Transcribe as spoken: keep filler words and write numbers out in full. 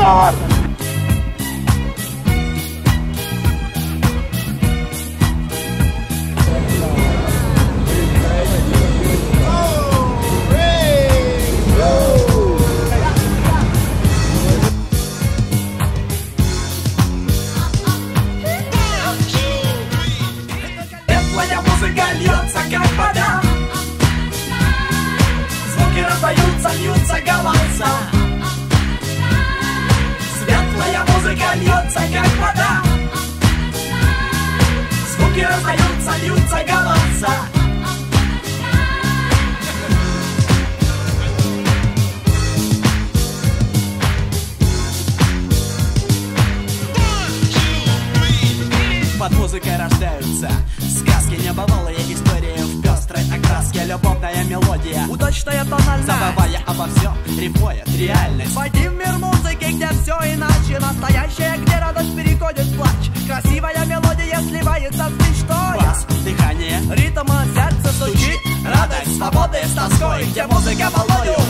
Иванов. Светлая музыка льется, как вода. Звуки раздаются, льются голоса. Светлая музыка льется, как вода. Звуки раздаются, льются голоса. Под музыкой рождаются сказки, небывалые истории в пестрой окраске, любовная мелодия, Удачная тональность, забывая обо всем, рифмует реальность. войди в мир музыки, где все иначе. Настоящее, где радость переходит в плач. Красивая мелодия сливается с мечтой. Бас, дыхание, Ритм сердце стучит. Радость свободы с тоской, где музыка волною